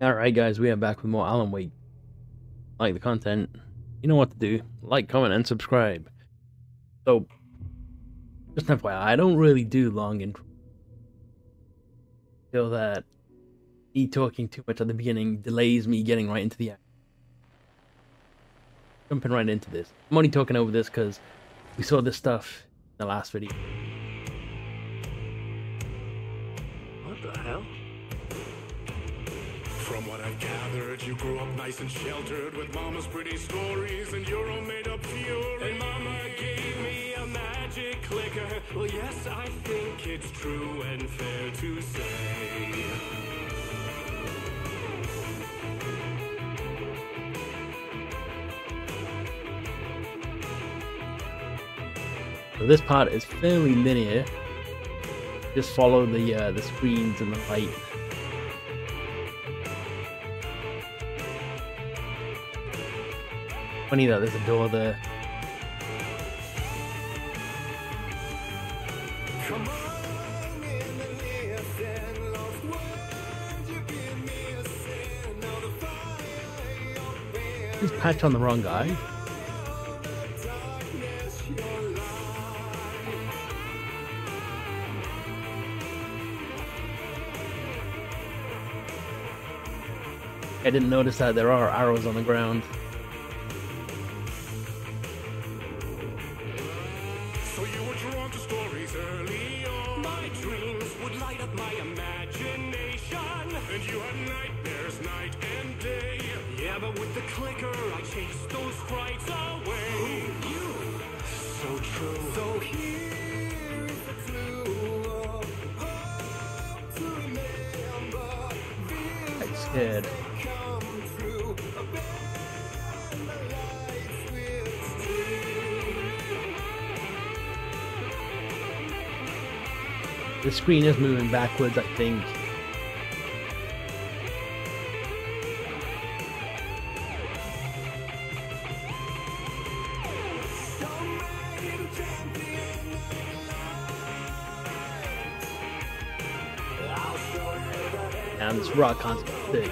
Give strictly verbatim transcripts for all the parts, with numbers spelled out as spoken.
Alright guys, we are back with more Alan Wake. Like the content, you know what to do. Like, comment, and subscribe. So, just an F Y I, I don't really do long intro. I feel that me talking too much at the beginning delays me getting right into the act. Jumping right into this. I'm only talking over this because we saw this stuff in the last video. What the hell? From what I've gathered, you grew up nice and sheltered with mama's pretty stories and your own made up fury. And mama gave me a magic clicker. Well, yes, I think it's true and fair to say. So this part is fairly linear. Just follow the uh, the screens and the light. Funny that there's a door there. Just patch on the wrong guy. I didn't notice that there are arrows on the ground. So you were drawn to stories early on. My dreams would light up my imagination. And you had nightmares night and day. Yeah, but with the clicker I chased those frights away. Ooh, you. So true. So here is the clue of hope to remember. I'm scared. The screen is moving backwards, I think. And this rock can't stick.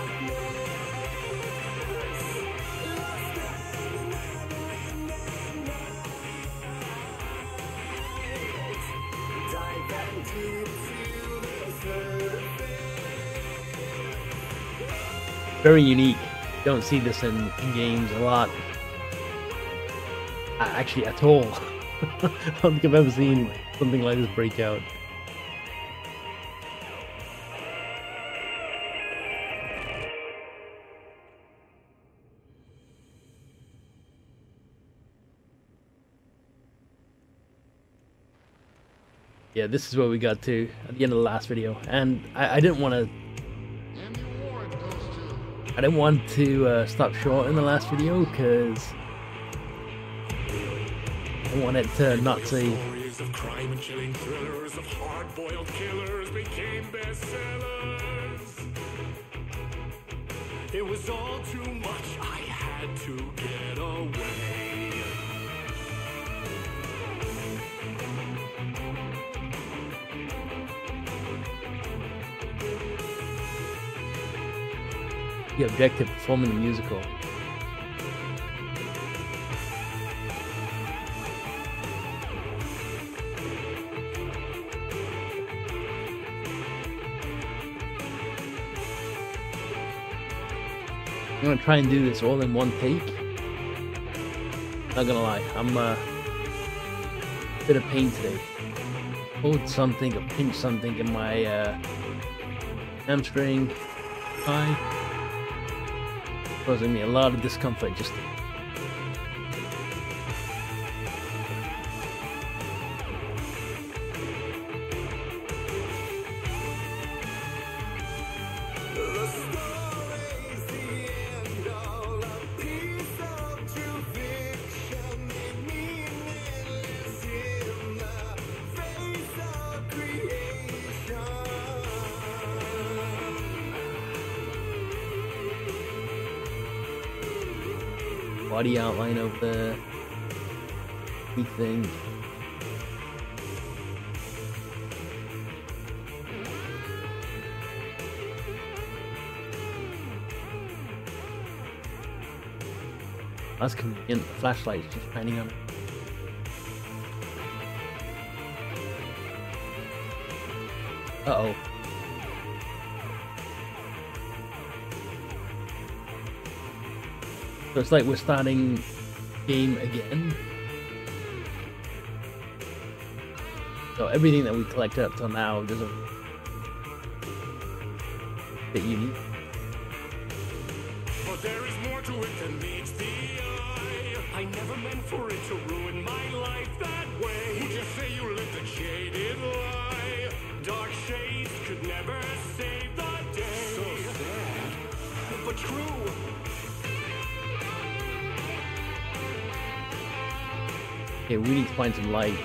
Very unique. Don't see this in, in games a lot. Uh, actually, at all. I don't think I've ever seen something like this break out. Yeah, this is where we got to at the end of the last video, and I, I didn't want to. I didn't want to uh, stop short in the last video because I wanted to not say. Stories of crime and chilling thrillers of hard-boiled killers became bestsellers. It was all too much. I had to get away. The objective, performing the musical. I'm gonna try and do this all in one take. Not gonna lie, I'm uh, a bit of pain today. Hold something or pinch something in my uh, hamstring, thigh. Causing me a lot of discomfort just to... body outline of the big thing. That's convenient. The flashlight's just shining on. Uh oh. So it's like we're starting game again. So everything that we collected up till now doesn't that unique. But there is more to it than meets the eye. I never meant for it to ruin my life that way. Would you say you lived a jaded lie? Dark shades could never save the day. So sad, but true. Okay, we need to find some light.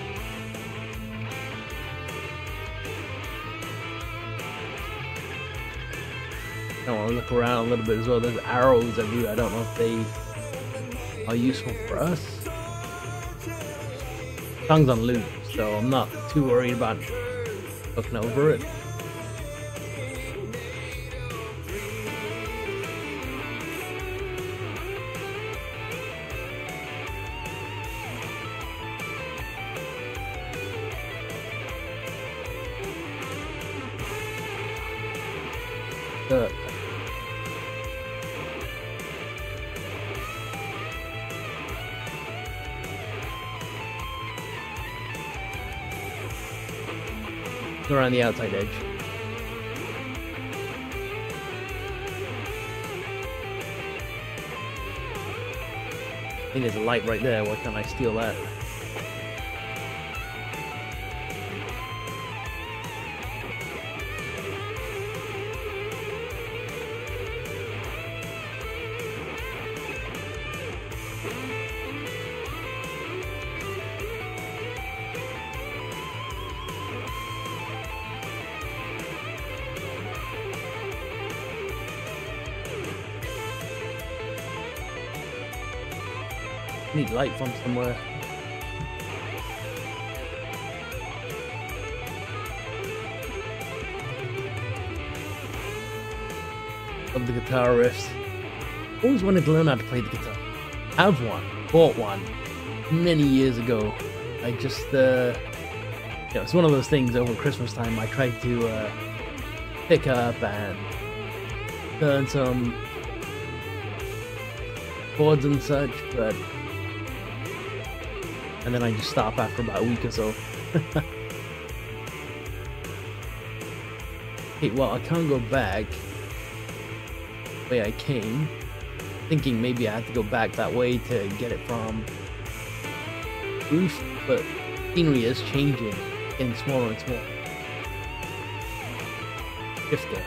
I want to look around a little bit as well. There's arrows everywhere. I don't know if they are useful for us. Song's on loop, so I'm not too worried about looking over it. Uh, around the outside edge. I think there's a light right there. Why can't I steal that? Need light from somewhere. Love the guitar riffs. Always wanted to learn how to play the guitar. Have one, bought one many years ago. I just, uh, you know, it's one of those things over Christmas time. I tried to uh, pick up and learn some chords and such, but. And then I just stop after about a week or so. Okay, well, I can't go back the way I came. Thinking maybe I had to go back that way to get it from roof, but scenery is changing, getting smaller and smaller. Shift there.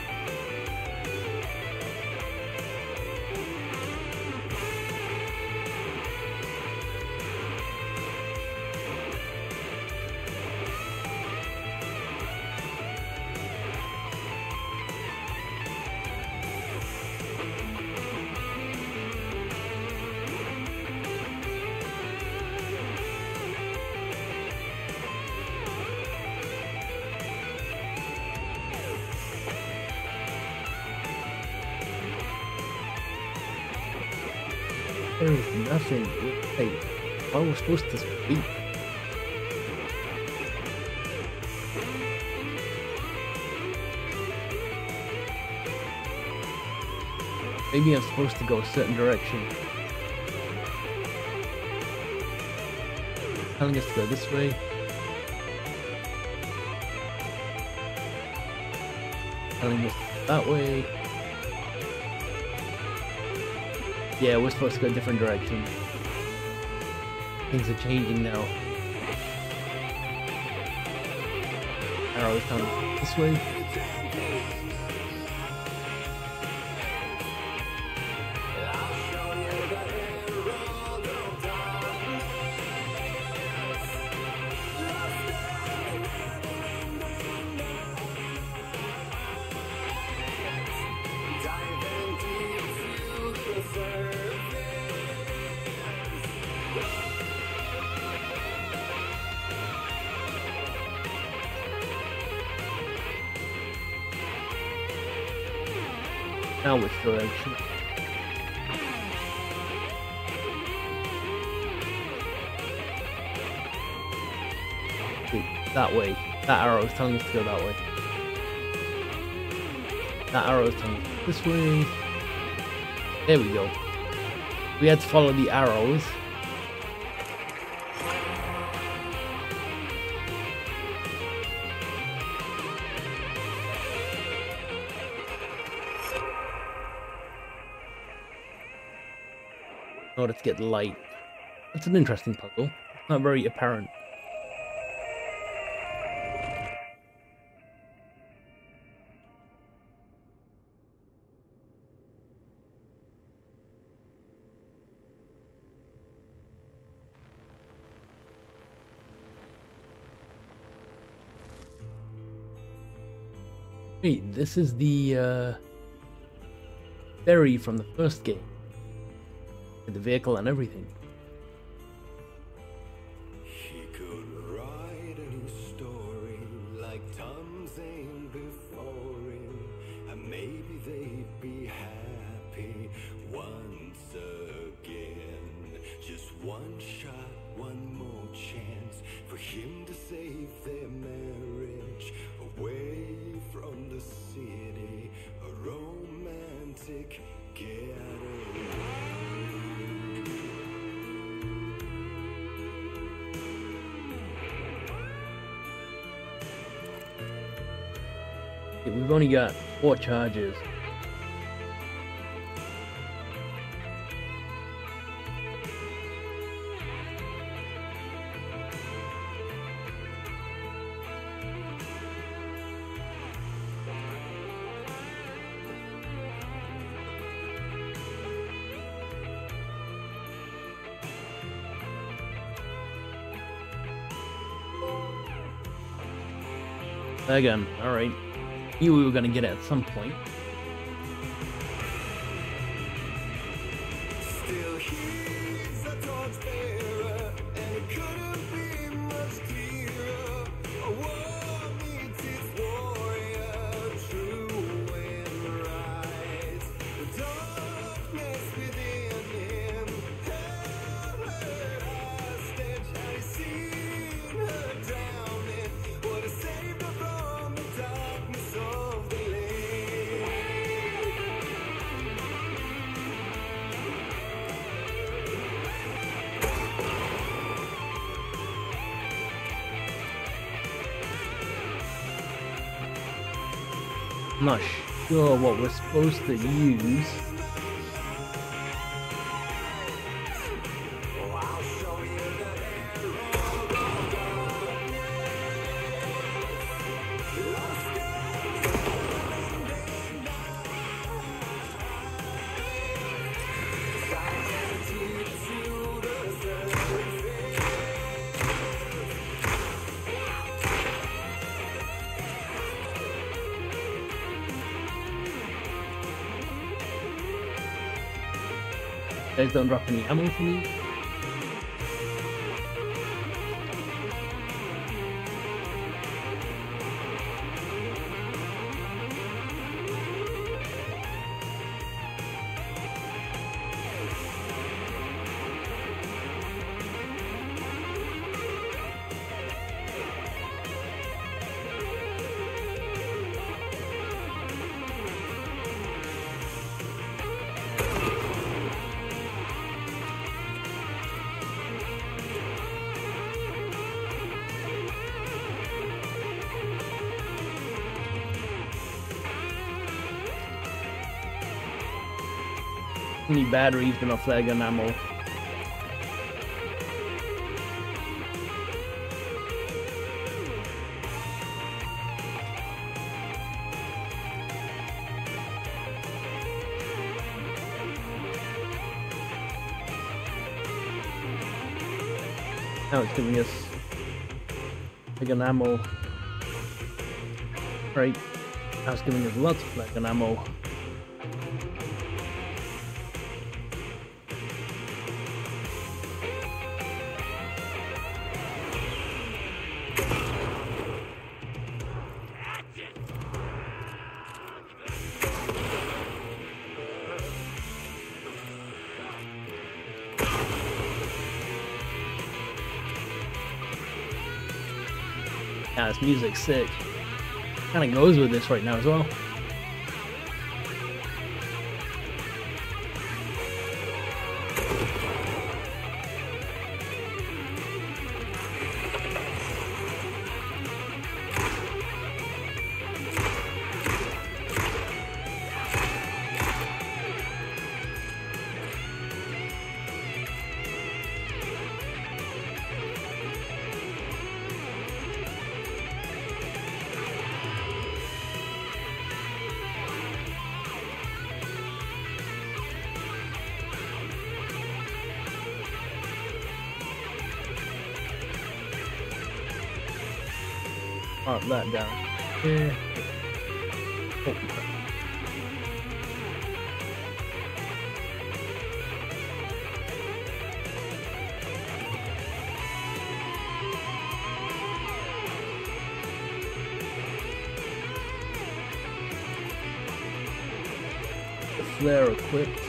There is nothing. Hey, I was supposed to speak. Maybe I'm supposed to go a certain direction. Telling us to go this way. Telling us that way. Yeah, we're supposed to go a different direction. Things are changing now. Arrows coming this way. Now which direction? that way. That arrow is telling us to go that way. That arrow is telling us this way. There we go. We had to follow the arrows. In order to get the light. It's an interesting puzzle. Not very apparent. Wait, this is the uh, ferry from the first game. With the vehicle and everything. He could write a new story like Tom Zane before him, and maybe they'd be happy once again. Just one shot, one more chance for him to save their marriage away from the city, a romantic getaway. We've only got four charges. Again, alright. Knew we were going to get it at some point. Still he's a torchbearer, and it couldn't be much clearer. A war meets its warrior, true and right. The darkness within him held her hostage. Had he seen her drowning, would have saved her from the darkness of the lake. I'm not sure what we're supposed to use. I'll show you Guys, don't drop any ammo for me. Need batteries, but not flag gun ammo. Now it's giving us flag gun ammo. Right. Now it's giving us lots of flag gun ammo. Yeah, this music's sick. Kind of goes with this right now as well. Mark that down. Yeah. Oh. The flare equipped.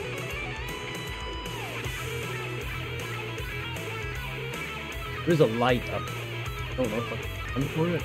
There's a light up. I don't know if I can run for it.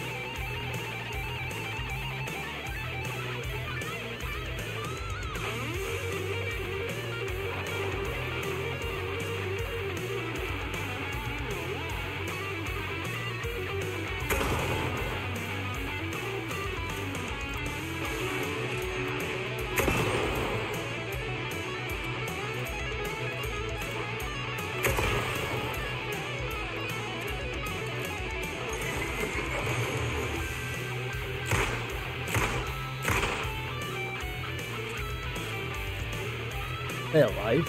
Stay alive.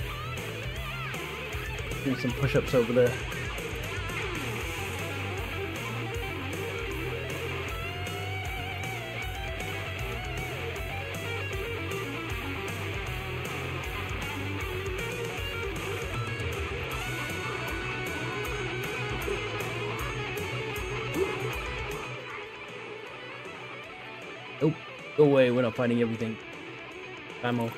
Do some push-ups over there. Nope. Go away, we're not finding everything. Ammo.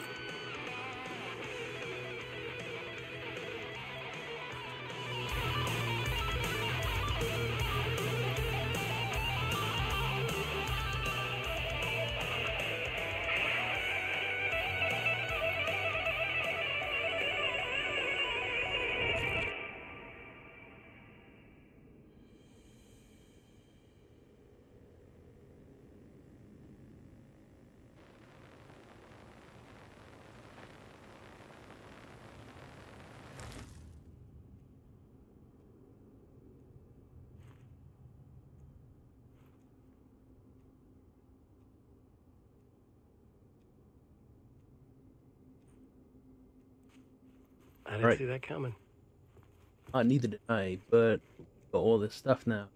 I didn't Right. see that coming. Oh, neither did I, but got all this stuff now.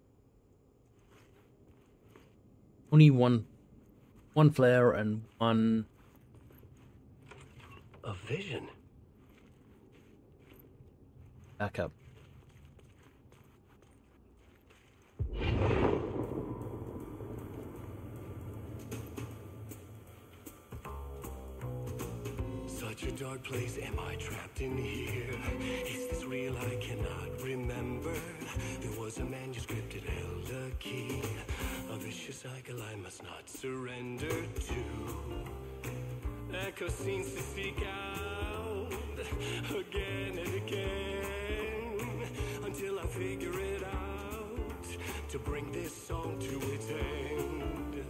Only one, one flare and one A vision. backup. Such a dark place, am I trapped in here? Is this real? I cannot remember. There was a manuscript, it held a key. A vicious cycle I must not surrender to. Echo scenes to seek out again and again until I figure it out to bring this song to its end.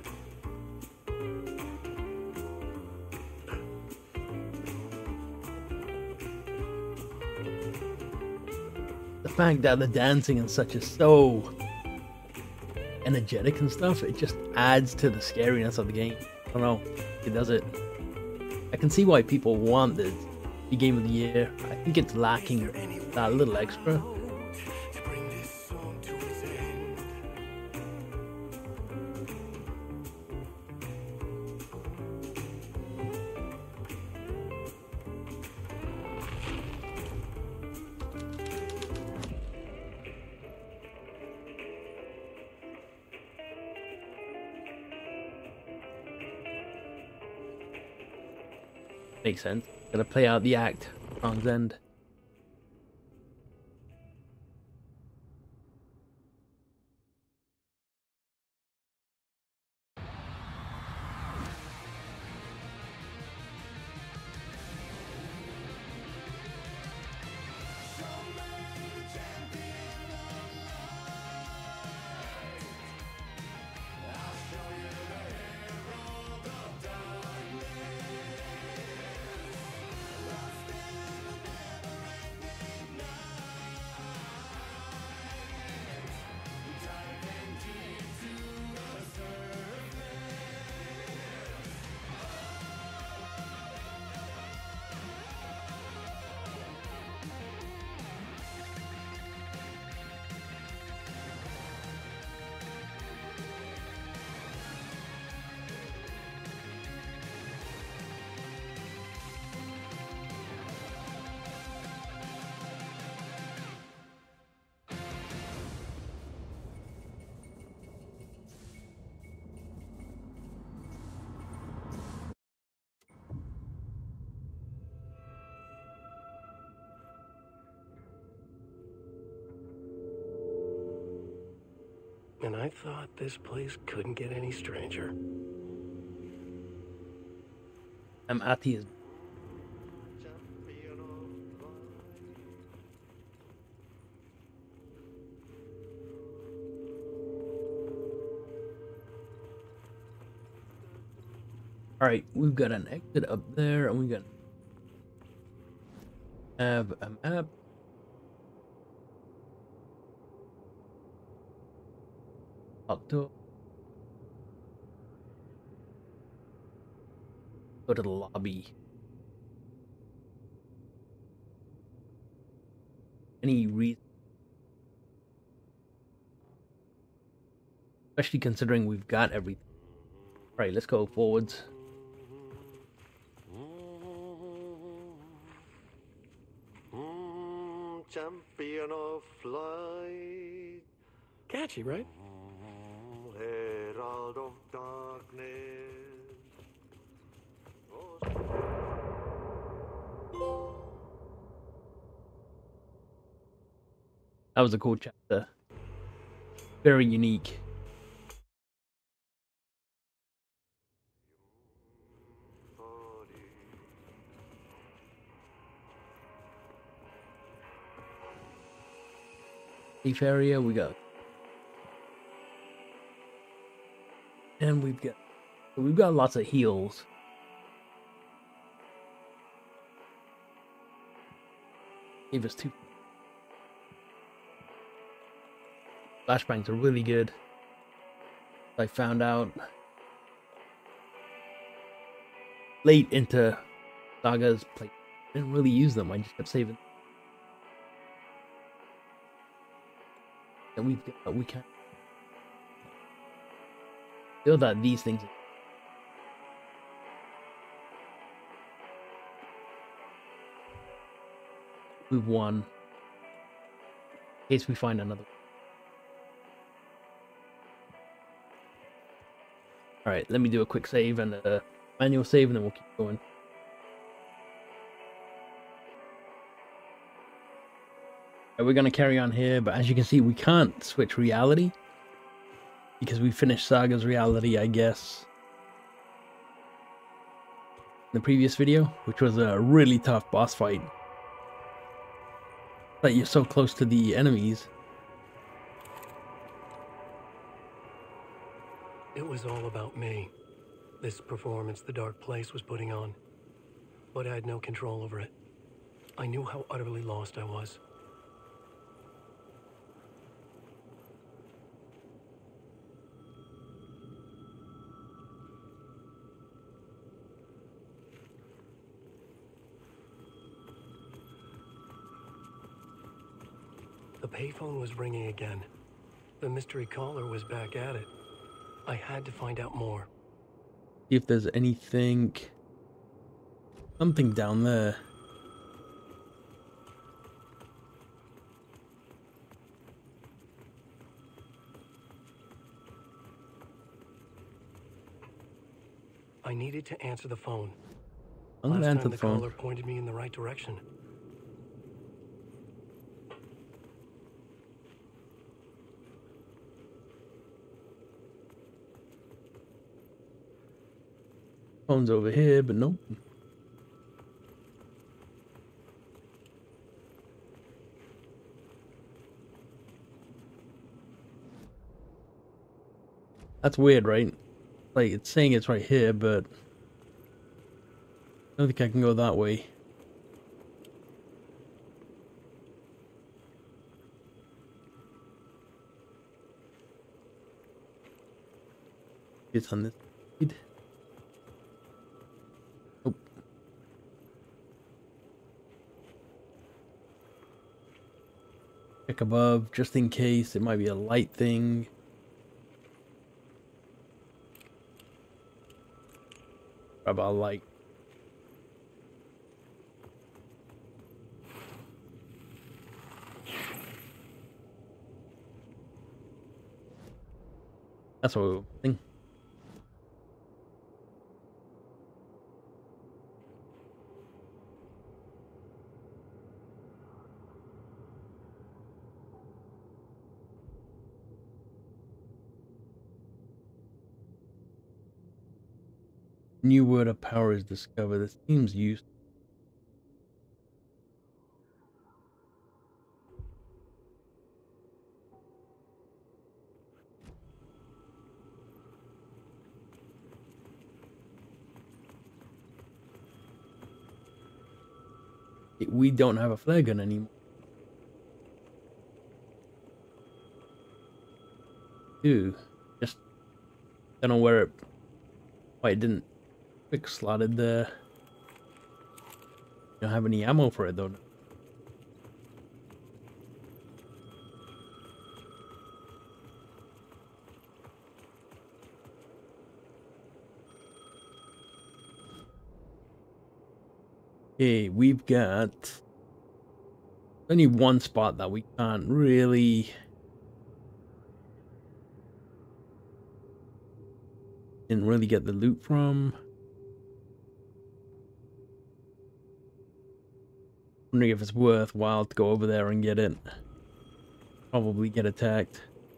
The fact that the dancing and such is so energetic and stuff, it just adds to the scariness of the game. I don't know, it does it. I can see why people want this the game of the year. I think it's lacking that little extra. Makes sense. Gotta play out the act. Song's end. I thought this place couldn't get any stranger. I'm at his. All right, we've got an exit up there, and we got have a map. Up to go to the lobby. Any reason, especially considering we've got everything. All right, let's go forwards. Champion of light. Catchy, right? Herald of darkness. That was a cool chapter. Very unique. Safe area we got, and we've got we've got lots of heals. Gave us two. Flashbangs are really good. I found out late into Saga's play. Didn't really use them. I just kept saving. And we've got, we can feel that these things. We've won. In case we find another. All right, let me do a quick save and a manual save, and then we'll keep going. We're going to carry on here, but as you can see, we can't switch reality because we finished Saga's reality, I guess, in the previous video, which was a really tough boss fight. That you're so close to the enemies. It was all about me. This performance the Dark Place was putting on. But I had no control over it. I knew how utterly lost I was. The payphone was ringing again. The mystery caller was back at it. I had to find out more. See if there's anything, something down there. I needed to answer the phone. I'm gonna Last answer time the the phone. caller pointed me in the right direction. Phone's over here, but nope. That's weird, right? Like, it's saying it's right here, but I don't think I can go that way. It's on this side. Nope. Check above, just in case. It might be a light thing. About light. That's what we were thinking. New word of power is discovered. This seems used. We don't have a flare gun anymore. Dude, just don't know where it. Why it didn't quick slotted there. Don't have any ammo for it though. Okay, we've got only one spot that we can't really didn't really get the loot from. Wondering if it's worthwhile to go over there and get it. Probably get attacked.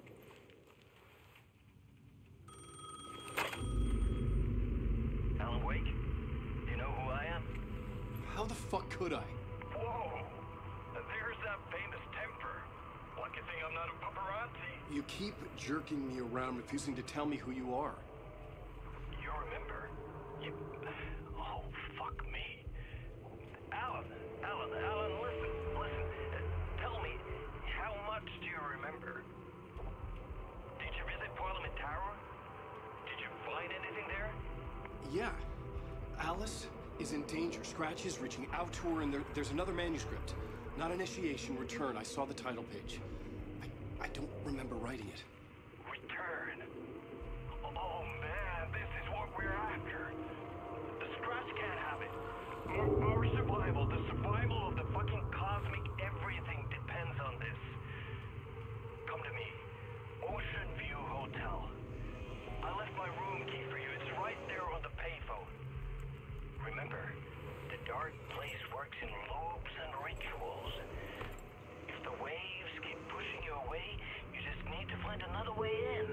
Alan Wake? Do you know who I am? How the fuck could I? Whoa! There's that famous temper. Lucky thing I'm not a paparazzi. You keep jerking me around, refusing to tell me who you are. You remember? You... Oh, fuck me. Alan, Alan, Alan, listen, listen. Uh, tell me, how much do you remember? Did you visit Parliament Tower? Did you find anything there? Yeah. Alice is in danger. Scratch is reaching out to her, and there, there's another manuscript. Not initiation, return. I saw the title page. I, I don't remember writing it. Return. Oh man, this is what we're after. The Scratch can't have it. Our, our survival, the survival of the fucking cosmic everything depends on this. Come to me. Ocean View Hotel. I left my room key for you. It's right there on the payphone. Remember, the dark place works in loops and rituals. If the waves keep pushing you away, you just need to find another way in.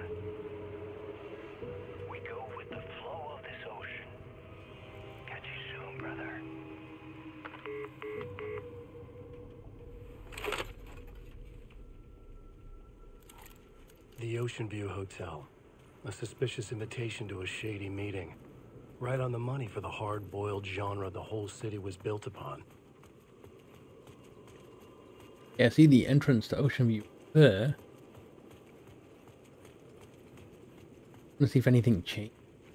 We go with the flow of this ocean. Catch you soon, brother. The Ocean View Hotel. A suspicious invitation to a shady meeting. Right on the money for the hard-boiled genre the whole city was built upon. Yeah, see the entrance to Ocean View there. Let's see if anything changed.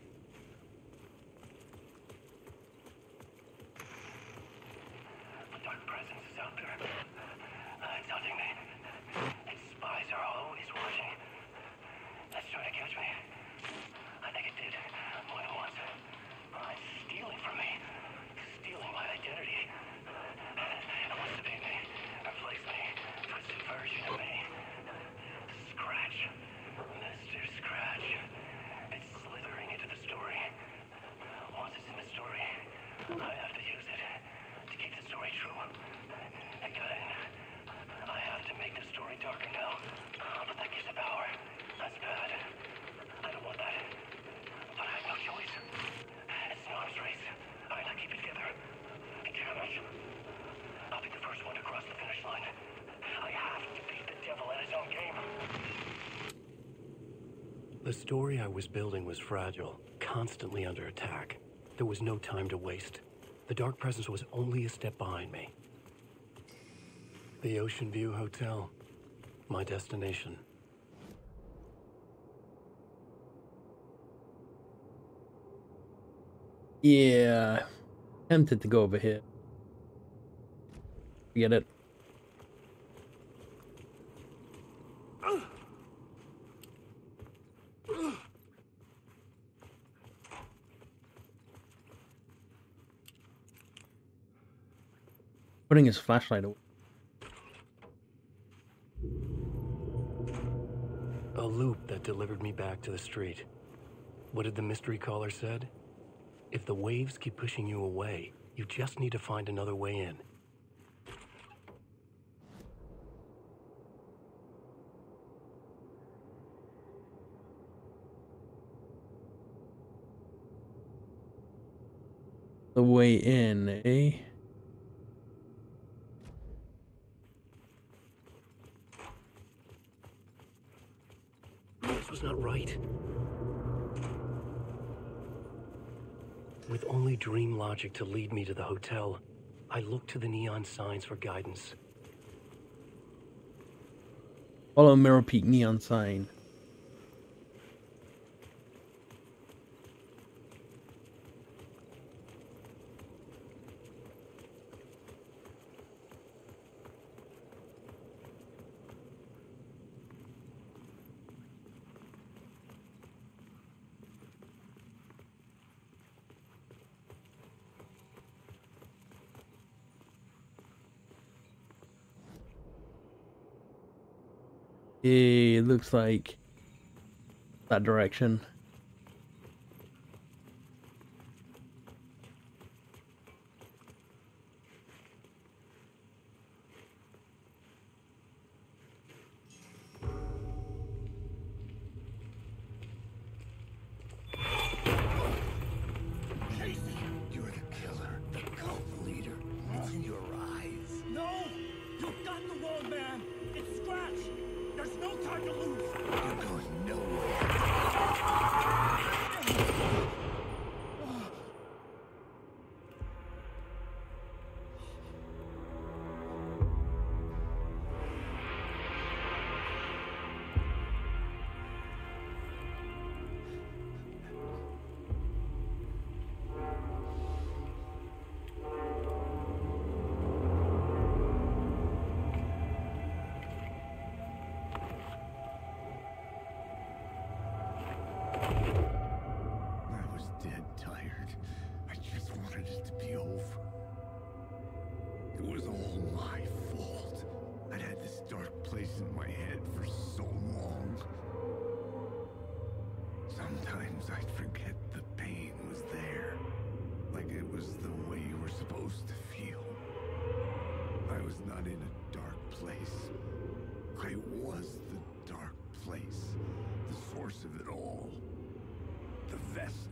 The dark presence is out there. It's hunting me. Its spies are always watching. It's trying to catch me. I think it did more than once. It's stealing from me. Stealing my identity. It wants to be me. Replace me. Twisted version of me. Scratch. Mister Scratch. It's slithering into the story. Once it's in the story, I have to use it to keep the story true. I got in. I have to make the story darker now. But that gives it power. That's bad. I don't want that. But I have no choice. It's an arms race. I gotta keep it together. Damn it. I'll be the first one to cross the finish line. I have to beat the devil at his own game. The story I was building was fragile, constantly under attack. There was no time to waste. The dark presence was only a step behind me. The Ocean View Hotel. My destination. Yeah, tempted to go over here. Forget it. Putting his flashlight away. A loop that delivered me back to the street. What did the mystery caller said? If the waves keep pushing you away, you just need to find another way in. the way in, eh? This was not right. With only dream logic to lead me to the hotel, I looked to the neon signs for guidance. Follow Mirror Peak neon sign. It looks like that direction. Casey, you're the killer, the cult leader. It's in your eyes. No! You got the wrong man! It's Scratch! There's no time to lose! You're going nowhere. I was dead tired. I just wanted it to be over. It was all my fault. I'd had this dark place in my head for so long. Sometimes I'd forget the pain was there. Like it was the way you were supposed to feel. I was not in a dark place. I was the dark place. The source of it all. The vessels.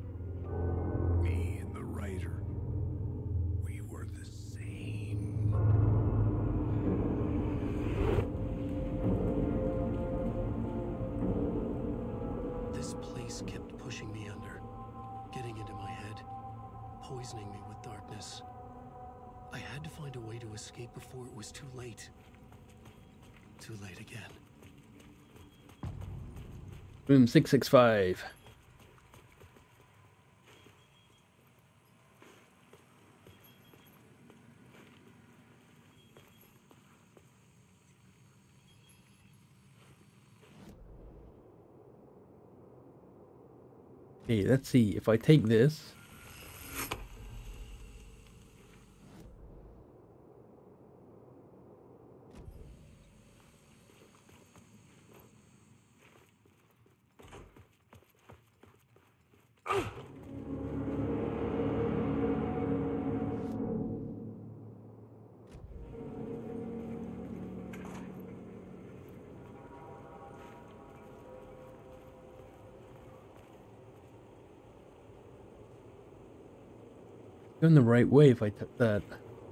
Me and the writer. We were the same. This place kept pushing me under, getting into my head, poisoning me with darkness. I had to find a way to escape before it was too late. Too late again. Room six six five. Okay, let's see. If I take this, going the right way if I took that.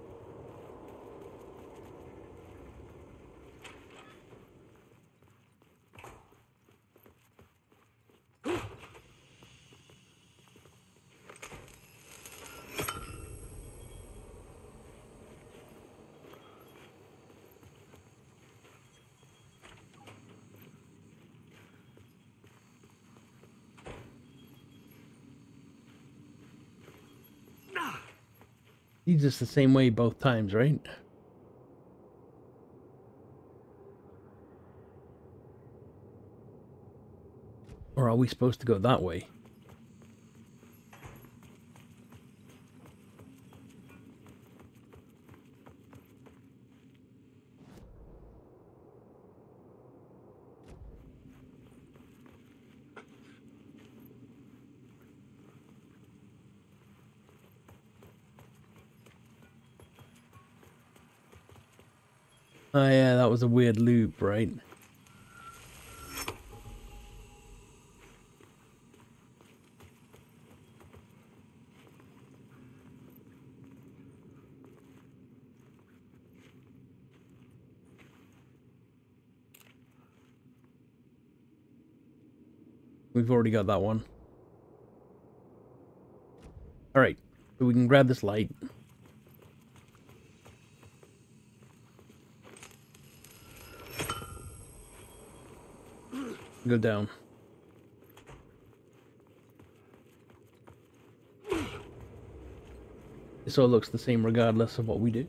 He's just the same way both times, right? Or are we supposed to go that way? Oh yeah, that was a weird loop, right? We've already got that one. Alright, so we can grab this light. Go down. This all looks the same regardless of what we do.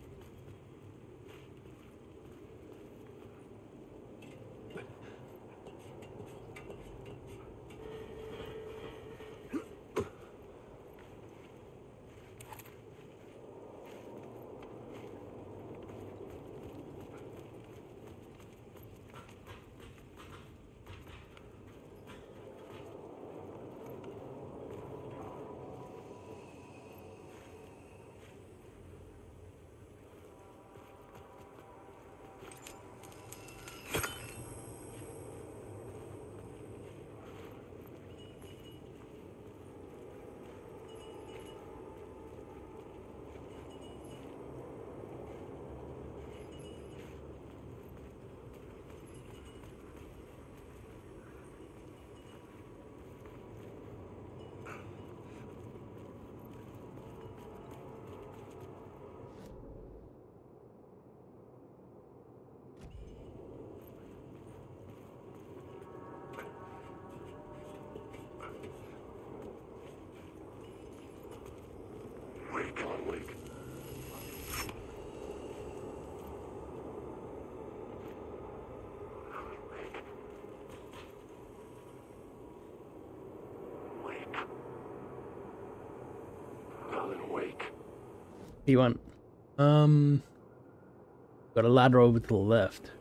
You want? Um, got a ladder over to the left.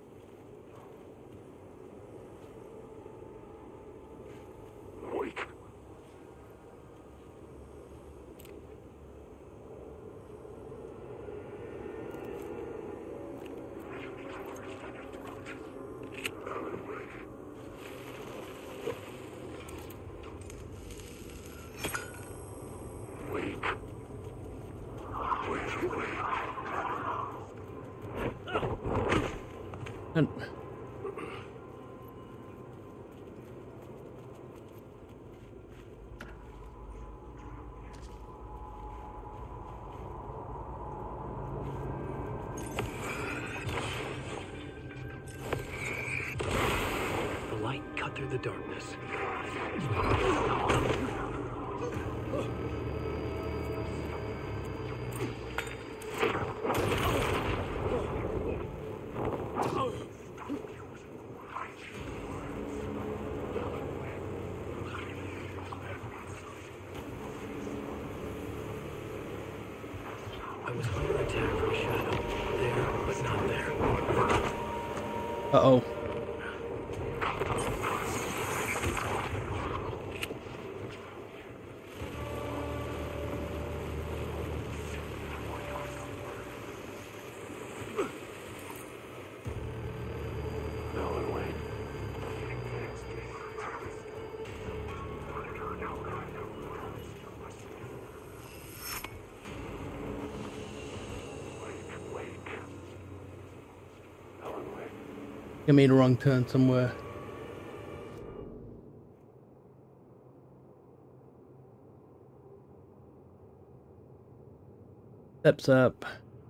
Wake. Wake. And The light cut through the darkness. I was under attack from Shadow. There, but not there. uh-oh. I made a wrong turn somewhere. Steps up.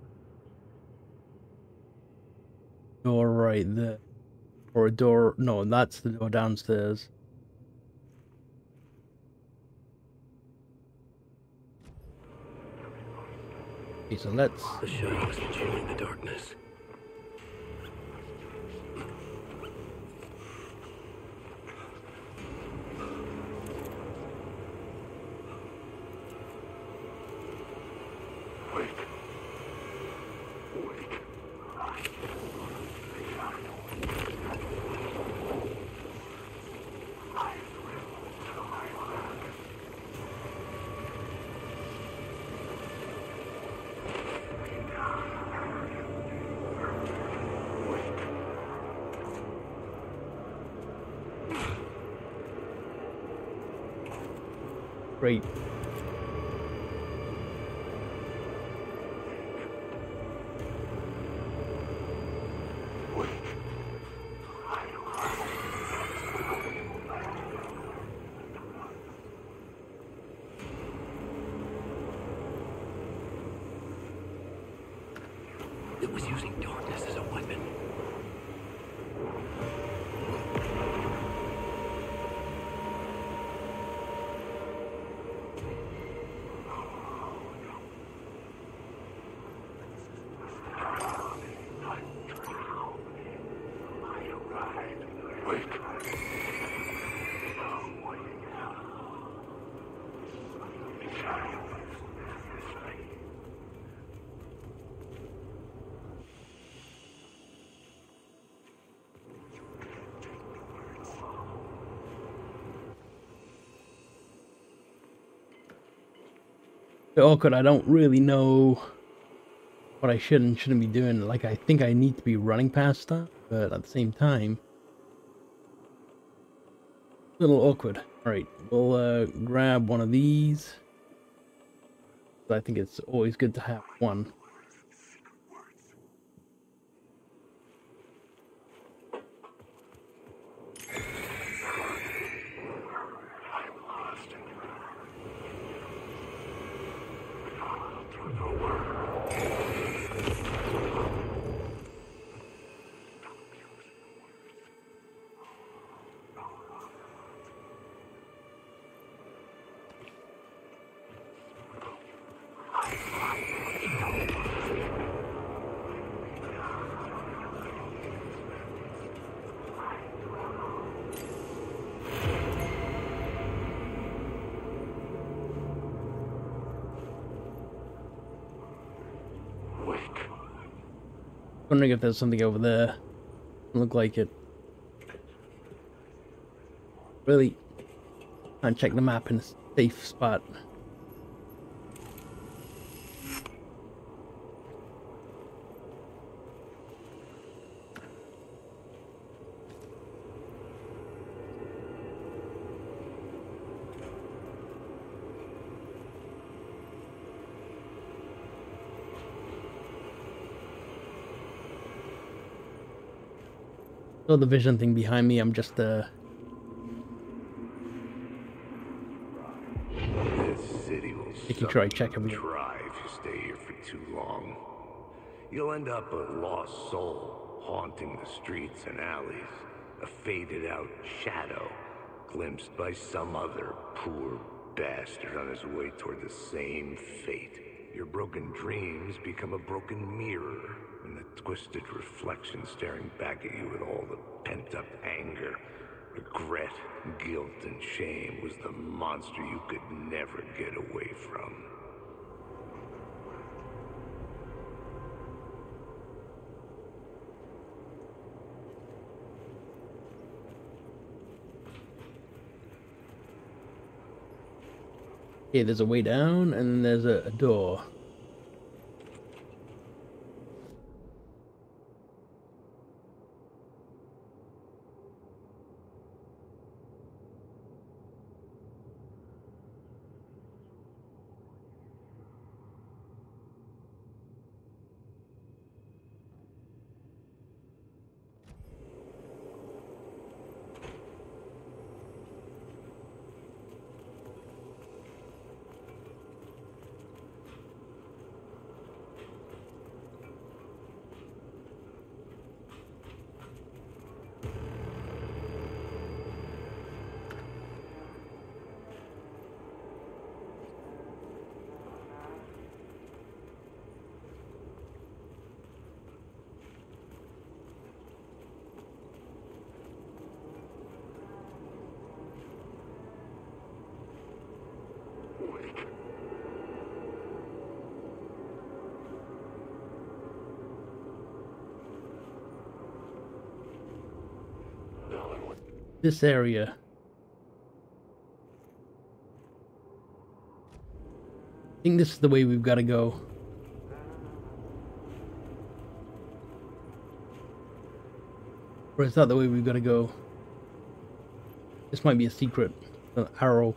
Door right there. Or a door. No, that's the door downstairs. Okay, so let's. The shadow is consuming the darkness. Great. It was using darkness as a weapon. Bit awkward. I don't really know what I should and shouldn't be doing. Like, I think I need to be running past that, but at the same time, a little awkward. Alright, we'll uh, grab one of these. I think it's always good to have one. Wondering if there's something over there. Doesn't look like it. Really can't check the map in a safe spot. So the vision thing behind me, I'm just uh This city will making sure I check everything. try if you stay here for too long. You'll end up a lost soul, haunting the streets and alleys, a faded out shadow, glimpsed by some other poor bastard on his way toward the same fate. Your broken dreams become a broken mirror, and the twisted reflection staring back at you with all the pent-up anger, regret, guilt, and shame was the monster you could never get away from. Okay, there's a way down, and then there's a, a door. This area. I think this is the way we've got to go. Or is that the way we've got to go? This might be a secret. An arrow.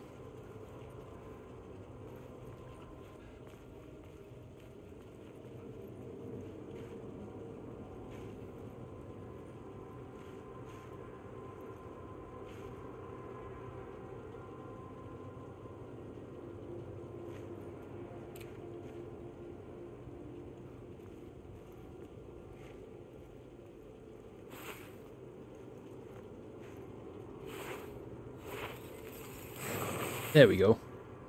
There we go.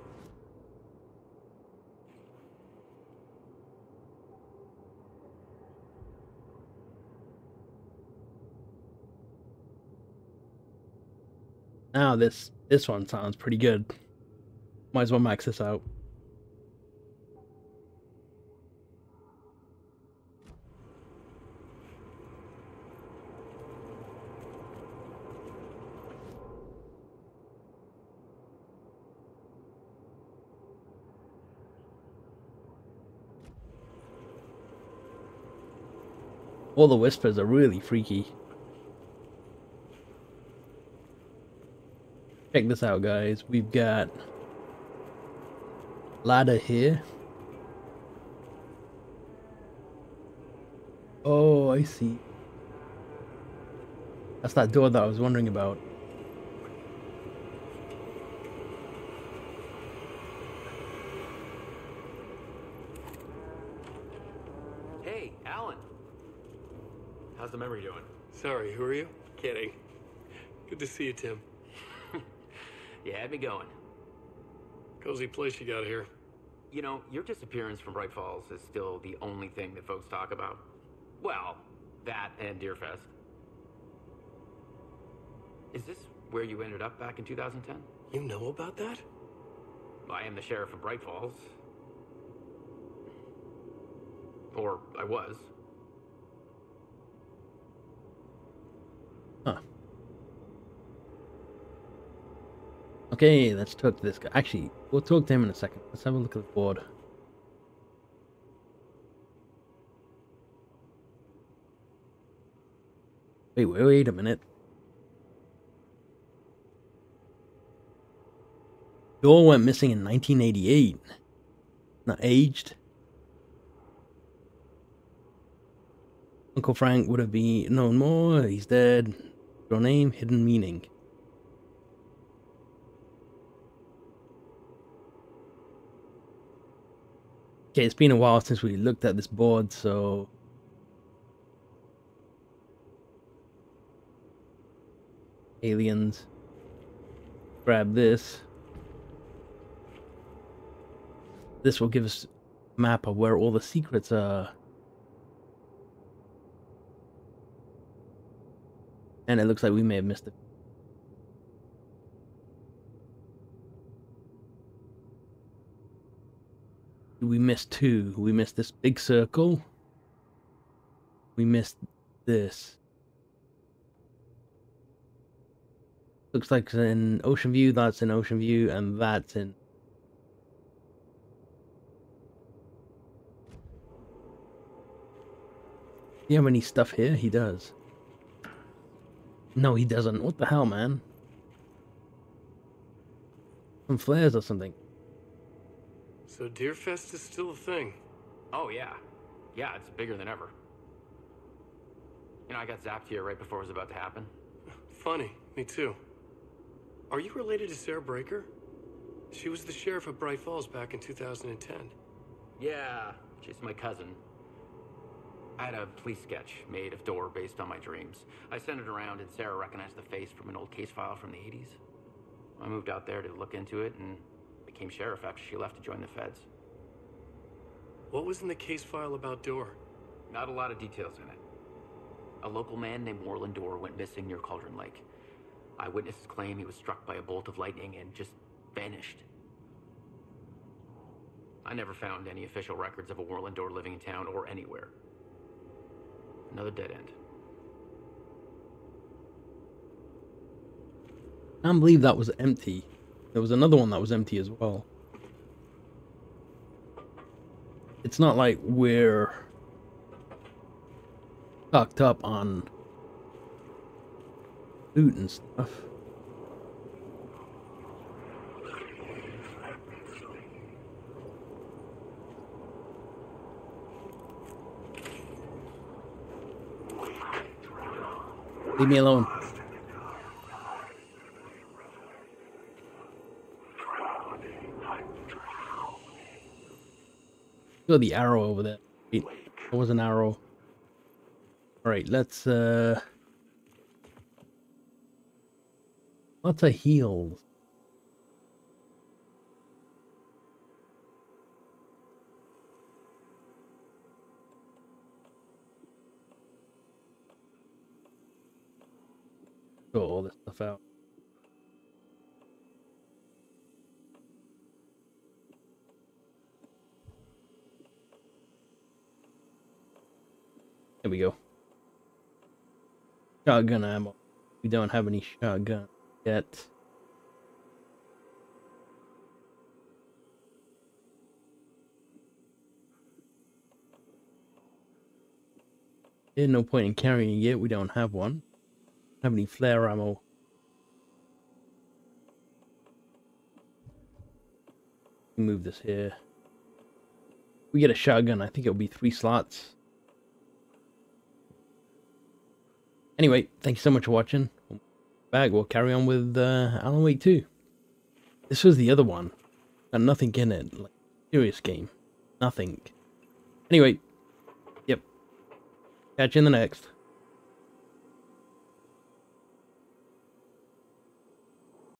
Now this this one sounds pretty good. Might as well max this out. All the whispers are really freaky. Check this out, guys. We've got ladder here. Oh, I see. That's that door that I was wondering about. Hey, Alan. How's the memory doing? Sorry, who are you? Kidding. Good to see you, Tim. You had me going. Cozy place you got here. You know, your disappearance from Bright Falls is still the only thing that folks talk about. Well, that and Deerfest. Is this where you ended up back in two thousand ten? You know about that? I am the sheriff of Bright Falls. Or I was. Huh. Okay, let's talk to this guy. Actually, we'll talk to him in a second. Let's have a look at the board. Wait, wait, wait a minute. Door went missing in nineteen eighty-eight. Not aged. Uncle Frank would have been known more. He's dead. Your name, hidden meaning. Okay, it's been a while since we looked at this board, so... Aliens. Grab this. This will give us a map of where all the secrets are. And it looks like we may have missed it. We missed two. We missed this big circle. We missed this. Looks like it's in Ocean View, that's in Ocean View, and that's in... Do you have any stuff here? He does. No, he doesn't. What the hell, man? Some flares or something. So Deerfest is still a thing. Oh, yeah. Yeah, it's bigger than ever. You know, I got zapped here right before it was about to happen. Funny, me too. Are you related to Sarah Breaker? She was the sheriff of Bright Falls back in two thousand ten. Yeah, she's my cousin. I had a police sketch made of Door based on my dreams. I sent it around and Sarah recognized the face from an old case file from the eighties. I moved out there to look into it and became sheriff after she left to join the feds. What was in the case file about Door? Not a lot of details in it. A local man named Warland Door went missing near Cauldron Lake. Eyewitnesses claim he was struck by a bolt of lightning and just vanished. I never found any official records of a Warland Door living in town or anywhere. Another dead end. I can't believe that was empty. There was another one that was empty as well. It's not like we're stocked up on loot and stuff. Leave me alone. Go the arrow over there. Wait, there was an arrow. Alright, let's uh lots of heals. sort all this stuff out. There we go. Shotgun ammo. We don't have any shotgun yet. There's no point in carrying it. We don't have one. Don't have any flare ammo. Move this here. We get a shotgun. I think it'll be three slots. Anyway, thank you so much for watching. Back, we'll carry on with uh, Alan Wake two. This was the other one. Got nothing in it. Like, serious game. Nothing. Anyway. Yep. Catch you in the next.